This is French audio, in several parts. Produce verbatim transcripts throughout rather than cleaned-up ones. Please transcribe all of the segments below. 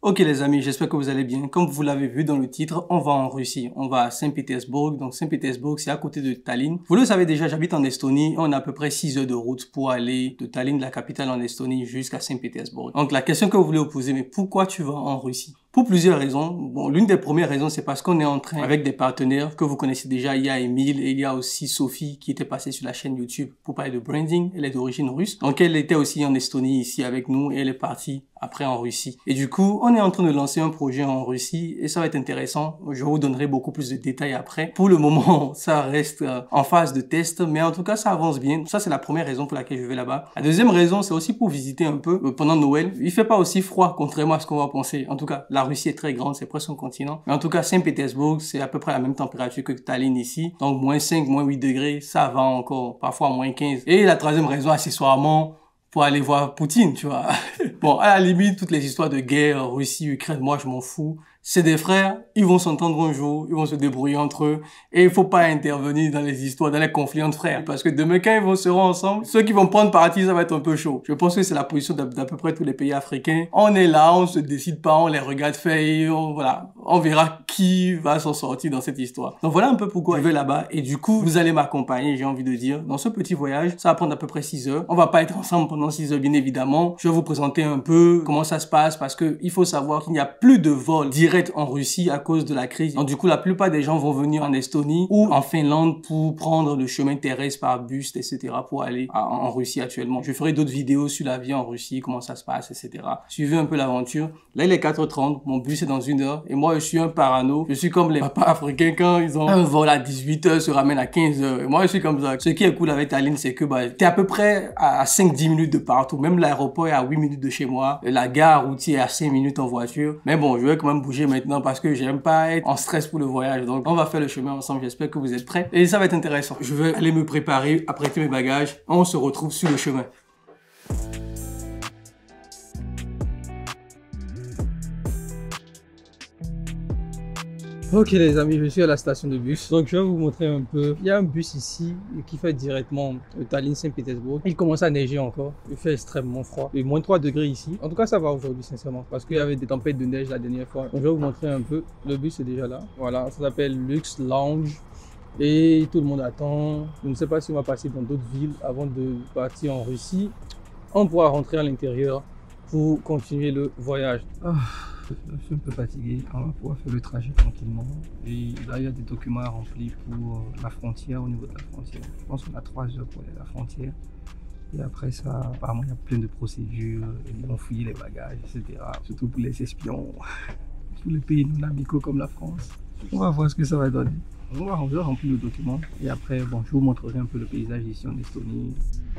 Ok les amis, j'espère que vous allez bien. Comme vous l'avez vu dans le titre, on va en Russie. On va à Saint-Pétersbourg. Donc Saint-Pétersbourg, c'est à côté de Tallinn. Vous le savez déjà, j'habite en Estonie. On a à peu près six heures de route pour aller de Tallinn, la capitale en Estonie, jusqu'à Saint-Pétersbourg. Donc la question que vous voulez vous poser, mais pourquoi tu vas en Russie? Pour plusieurs raisons. Bon, l'une des premières raisons, c'est parce qu'on est en train, avec des partenaires que vous connaissez déjà. Il y a Emile et il y a aussi Sophie qui était passée sur la chaîne YouTube pour parler de branding. Elle est d'origine russe. Donc elle était aussi en Estonie ici avec nous et elle est partie après en Russie. Et du coup, on est en train de lancer un projet en Russie et ça va être intéressant. Je vous donnerai beaucoup plus de détails après. Pour le moment, ça reste en phase de test, mais en tout cas, ça avance bien. Ça, c'est la première raison pour laquelle je vais là-bas. La deuxième raison, c'est aussi pour visiter un peu pendant Noël. Il fait pas aussi froid, contrairement à ce qu'on va penser. En tout cas, la Russie est très grande, c'est presque un continent. Mais en tout cas, Saint-Pétersbourg, c'est à peu près la même température que Tallinn ici. Donc, moins cinq, moins huit degrés, ça va encore. Parfois, moins quinze. Et la troisième raison, accessoirement, pour aller voir Poutine, tu vois. Bon, à la limite, toutes les histoires de guerre, Russie, Ukraine, moi, je m'en fous. C'est des frères, ils vont s'entendre un jour, ils vont se débrouiller entre eux, et il faut pas intervenir dans les histoires, dans les conflits entre frères, parce que demain, quand ils vont se rendre ensemble, ceux qui vont prendre parti, ça va être un peu chaud. Je pense que c'est la position d'à peu près tous les pays africains. On est là, on se décide pas, on les regarde faire, et on, voilà, on verra qui va s'en sortir dans cette histoire. Donc voilà un peu pourquoi je vais là-bas, et du coup, vous allez m'accompagner, j'ai envie de dire, dans ce petit voyage. Ça va prendre à peu près six heures. On va pas être ensemble pendant six heures, bien évidemment. Je vais vous présenter un peu comment ça se passe, parce que il faut savoir qu'il n'y a plus de vol direct en Russie à cause de la crise. Donc du coup, la plupart des gens vont venir en Estonie ou en Finlande pour prendre le chemin terrestre par bus, et cetera pour aller à, en Russie actuellement. Je ferai d'autres vidéos sur la vie en Russie, comment ça se passe, et cetera. Suivez un peu l'aventure. Là, il est quatre heures trente. Mon bus est dans une heure. Et moi, je suis un parano. Je suis comme les papas africains quand ils ont un vol à dix-huit heures, se ramènent à quinze heures. Et moi, je suis comme ça. Ce qui est cool avec Tallinn, c'est que bah, t'es à peu près à cinq dix minutes de partout. Même l'aéroport est à huit minutes de chez moi. La gare routière est à cinq minutes en voiture. Mais bon, je vais quand même bouger maintenant parce que j'aime pas être en stress pour le voyage. Donc, on va faire le chemin ensemble. J'espère que vous êtes prêts. Et ça va être intéressant. Je vais aller me préparer, apprêter mes bagages. On se retrouve sur le chemin. Ok les amis, je suis à la station de bus, donc je vais vous montrer un peu. Il y a un bus ici qui fait directement de Tallinn-Saint-Pétersbourg. Il commence à neiger encore, il fait extrêmement froid, il y a moins trois degrés ici. En tout cas ça va aujourd'hui sincèrement, parce qu'il y avait des tempêtes de neige la dernière fois. Donc je vais vous montrer un peu, le bus est déjà là. Voilà, ça s'appelle Lux Lounge et tout le monde attend. Je ne sais pas si on va passer dans d'autres villes avant de partir en Russie. On pourra rentrer à l'intérieur pour continuer le voyage. Ah. Je suis un peu fatigué, on va pouvoir faire le trajet tranquillement. Et là, il y a des documents à remplir pour la frontière, au niveau de la frontière. Je pense qu'on a trois heures pour aller à la frontière. Et après ça, apparemment, il y a plein de procédures. Ils vont fouiller les bagages, et cetera. Surtout pour les espions, pour les pays non amicaux comme la France. On va voir ce que ça va donner. On va remplir le document. Et après, bon, je vous montrerai un peu le paysage ici en Estonie.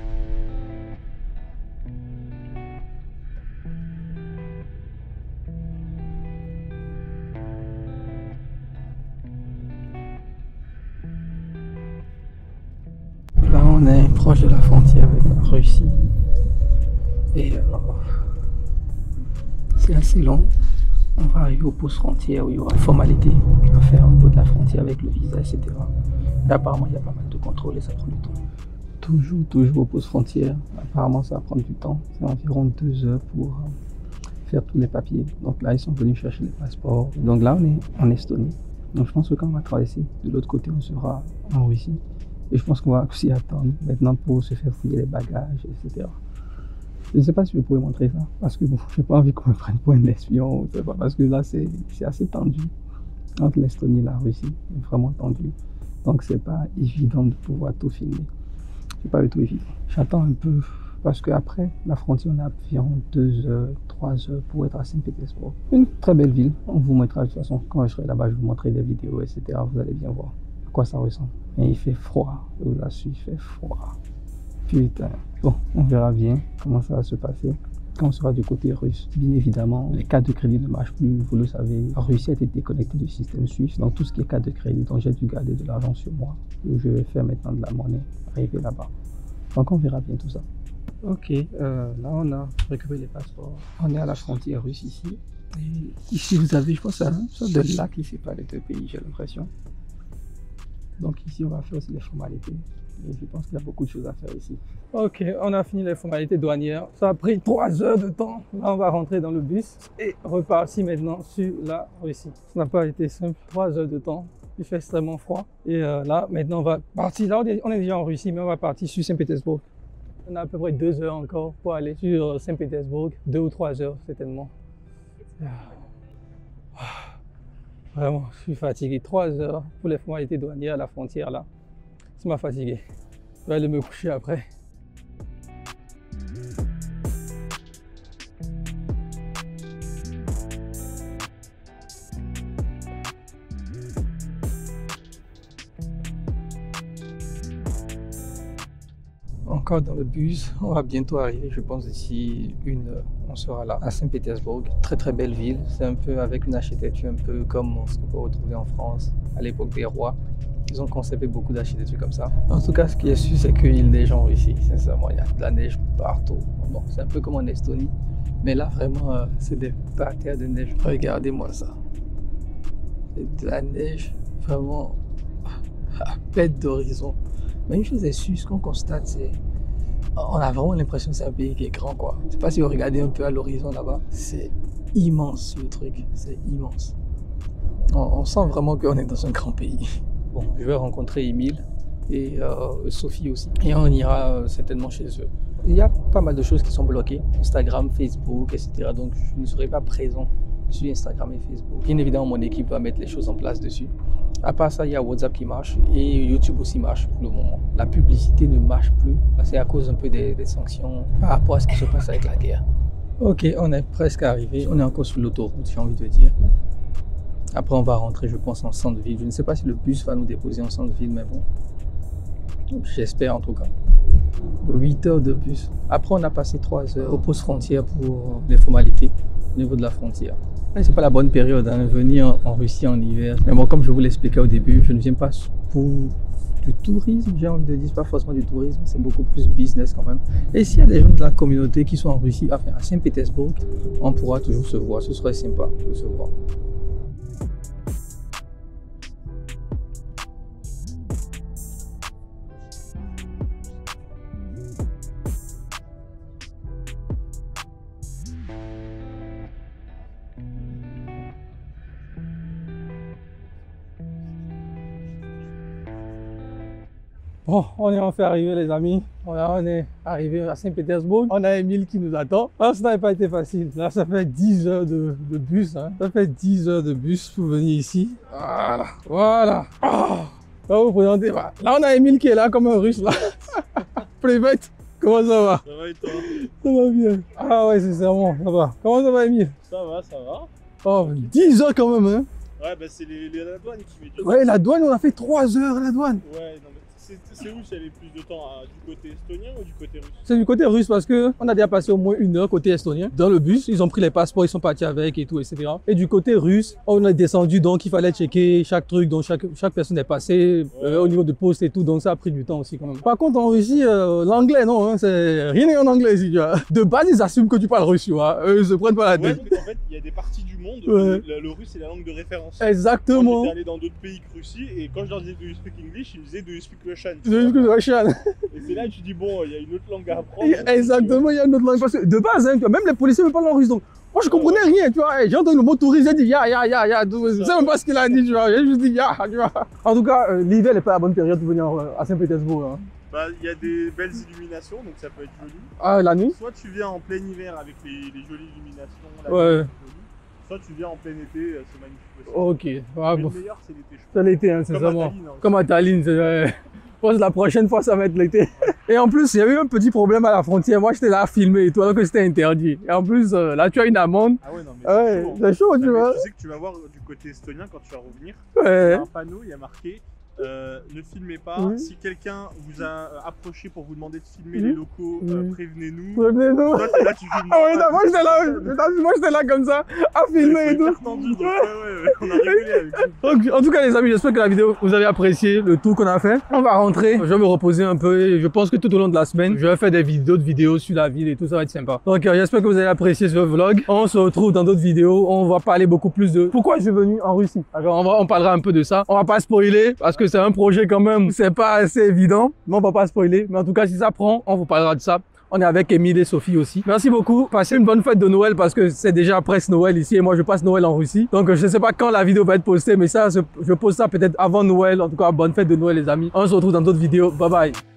Là, on est proche de la frontière avec la Russie et euh, c'est assez long. On va arriver au poste frontière où il y aura une formalité à faire au niveau de la frontière avec le visa, et cetera. Et apparemment, il y a pas mal de contrôles et ça prend du temps. Toujours, toujours au poste frontière. Apparemment, ça va prendre du temps. C'est environ deux heures pour euh, faire tous les papiers. Donc là, ils sont venus chercher les passeports. Donc là, on est en Estonie. Donc je pense que quand on va traverser de l'autre côté, on sera en Russie. Et je pense qu'on va aussi attendre maintenant pour se faire fouiller les bagages, et cetera. Je ne sais pas si je pourrais montrer ça, parce que bon, je n'ai pas envie qu'on me prenne pour un espion, parce que là, c'est assez tendu entre l'Estonie et la Russie, vraiment tendu. Donc, c'est pas évident de pouvoir tout filmer. C'est pas du tout évident. J'attends un peu, parce qu'après la frontière, on a environ deux heures, trois heures pour être à Saint-Pétersbourg. Une très belle ville. On vous montrera de toute façon, quand je serai là-bas, je vous montrerai des vidéos, et cetera. Vous allez bien voir à quoi ça ressemble. Et il fait froid, je vous assure, il fait froid. Putain. Bon, on verra bien comment ça va se passer quand on sera du côté russe. Bien évidemment, les cartes de crédit ne marchent plus, vous le savez. La Russie a été déconnectée du système suisse, donc tout ce qui est carte de crédit, donc j'ai dû garder de l'argent sur moi. Je vais faire maintenant de la monnaie, arriver là-bas. Donc on verra bien tout ça. Ok, euh, là on a récupéré les passeports. On est à la frontière russe ici. Et ici vous avez, je pense, un sorte de lac qui sépare les deux pays, j'ai l'impression. Donc ici on va faire aussi les formalités. Et je pense qu'il y a beaucoup de choses à faire ici. Ok, on a fini les formalités douanières. Ça a pris trois heures de temps. Là, on va rentrer dans le bus et repartir maintenant sur la Russie. Ça n'a pas été simple. Trois heures de temps. Il fait extrêmement froid. Et euh, là, maintenant, on va partir. Là, on est déjà en Russie, mais on va partir sur Saint-Pétersbourg. On a à peu près deux heures encore pour aller sur Saint-Pétersbourg. Deux ou trois heures, certainement. Vraiment, je suis fatigué. Trois heures pour les formalités douanières à la frontière, là. Ça m'a fatigué. Je vais aller me coucher après. Encore dans le bus, on va bientôt arriver, je pense d'ici une heure, on sera là à Saint-Pétersbourg. Très très belle ville, c'est un peu avec une architecture un peu comme ce qu'on peut retrouver en France à l'époque des rois. Ils ont conservé beaucoup d'architecture comme ça. En tout cas, ce qui est sûr, c'est qu'il neige en Russie, sincèrement, il y a de la neige partout. Bon, c'est un peu comme en Estonie, mais là vraiment, euh, c'est des parterres de neige. Regardez-moi ça. C'est de la neige vraiment à perte d'horizon. Mais une chose est sûre, ce qu'on constate, c'est on a vraiment l'impression que c'est un pays qui est grand, quoi. Je sais pas si vous regardez un peu à l'horizon là-bas, c'est immense le truc, c'est immense. On, on sent vraiment qu'on est dans un grand pays. Bon, je vais rencontrer Emile et euh, Sophie aussi, et on ira euh, certainement chez eux. Il y a pas mal de choses qui sont bloquées, Instagram, Facebook, et cetera. Donc je ne serai pas présent sur Instagram et Facebook. Bien évidemment, mon équipe va mettre les choses en place dessus. À part ça, il y a WhatsApp qui marche et YouTube aussi marche pour le moment. La publicité ne marche plus. C'est à cause un peu des, des sanctions par rapport à ce qui se passe avec la guerre. Ok, on est presque arrivé. On est encore sur l'autoroute, j'ai envie de dire. Après, on va rentrer, je pense, en centre-ville. Je ne sais pas si le bus va nous déposer en centre-ville, mais bon. J'espère en tout cas. huit heures de bus. Après, on a passé trois heures au poste frontière pour les formalités au niveau de la frontière. C'est pas la bonne période, hein, venir en Russie en hiver. Mais bon, comme je vous l'expliquais au début, je ne viens pas pour du tourisme, j'ai envie de dire, pas forcément du tourisme, c'est beaucoup plus business quand même. Et s'il y a des gens de la communauté qui sont en Russie, enfin à Saint-Pétersbourg, on pourra toujours se voir, ce serait sympa de se voir. Bon, on est enfin arrivé les amis, on est arrivé à Saint-Pétersbourg, on a Emile qui nous attend. Alors ça n'a pas été facile, là ça fait dix heures de, de bus, hein. Ça fait dix heures de bus pour venir ici. Voilà, voilà. Oh, là vous présentez, là on a Emile qui est là comme un russe là. Private, comment ça va? Ça va et toi? Ça va bien. Ah ouais, sincèrement, ça va. Comment ça va Emile? Ça va, ça va. Oh, dix heures quand même hein. Ouais, bah c'est les, les, la douane qui met du temps. Ouais, la douane, on a fait trois heures à la douane. Ouais, non mais c'est où ça allait plus de temps, à, du côté estonien ou du côté russe? C'est du côté russe parce que on a déjà passé au moins une heure côté estonien. Dans le bus, ils ont pris les passeports, ils sont partis avec et tout, et cetera. Et du côté russe, on est descendu, donc il fallait checker chaque truc, donc chaque, chaque personne est passée ouais. euh, au niveau de poste et tout, donc ça a pris du temps aussi quand même. Par contre, en Russie, euh, l'anglais, non, hein, c'est rien en anglais ici, tu vois. De base, ils assument que tu parles russe, tu vois. Eux, ils se prennent pas la tête. Ouais, en fait, il y a des parties du monde où ouais. le, le russe est la langue de référence. Exactement. Moi, j'étais allé dans d'autres pays que Russie et quand je leur disais do you speak English, ils me disaient do you speak Russian. Et c'est là que tu dis bon, il y a une autre langue à apprendre. Exactement, il y a une autre langue. Parce que de base, hein, même les policiers ne parlent en russe. Donc, moi, je comprenais rien, tu vois. J'ai entendu le mot touriste, j'ai dit ya, ya, ya, ya. Je sais même pas ce qu'il a dit, tu vois. J'ai juste dit ya, tu vois. En tout cas, euh, l'hiver n'est pas la bonne période pour venir à Saint-Pétersbourg. Hein. Bah, il y a des belles illuminations, donc ça peut être joli. Ah, la nuit? Soit tu viens en plein hiver avec les, les jolies illuminations, la ouais. nuit, soit tu viens en plein été, c'est magnifique aussi. Ok. Ah, Mais bon. le meilleur, c'est l'été. C'est l'été, hein, c'est ça. Hein, comme à Tallinn, c'est vrai. Je pense que la prochaine fois, ça va être l'été. Et en plus, il y a eu un petit problème à la frontière. Moi, j'étais là à filmer et tout, alors que c'était interdit. Et en plus, euh, là, tu as une amende. Ah ouais, non, mais ouais, c'est chaud, chaud, tu vois. Tu sais que tu vas voir du côté estonien quand tu vas revenir. Ouais. Il y a un panneau, il y a marqué euh, ne filmez pas. Oui. Si quelqu'un vous a approché pour vous demander de filmer oui. les locaux, oui. euh, prévenez-nous. Prévenez-nous. Toi, t'es là, tu filmes. Ah ouais, non, moi, j'étais là, moi, j'étais là comme ça, à filmer et tout. Tendu, donc, ouais, ouais, ouais, on a rigolé avec donc, en tout cas, les amis, j'espère que la vidéo, vous avez apprécié le tour qu'on a fait. On va rentrer, je vais me reposer un peu et je pense que tout au long de la semaine, je vais faire des vidéos, de vidéos sur la ville et tout, ça va être sympa. Donc, euh, j'espère que vous avez apprécié ce vlog. On se retrouve dans d'autres vidéos. On va parler beaucoup plus de pourquoi je suis venu en Russie. Alors, on, va, on parlera un peu de ça. On va pas spoiler parce que que c'est un projet quand même, c'est pas assez évident. Mais on va pas spoiler. Mais en tout cas, si ça prend, on vous parlera de ça. On est avec Émile et Sophie aussi. Merci beaucoup. Passez une bonne fête de Noël parce que c'est déjà presque Noël ici et moi je passe Noël en Russie. Donc je sais pas quand la vidéo va être postée, mais ça, je pose ça peut-être avant Noël. En tout cas, bonne fête de Noël les amis. On se retrouve dans d'autres vidéos. Bye bye.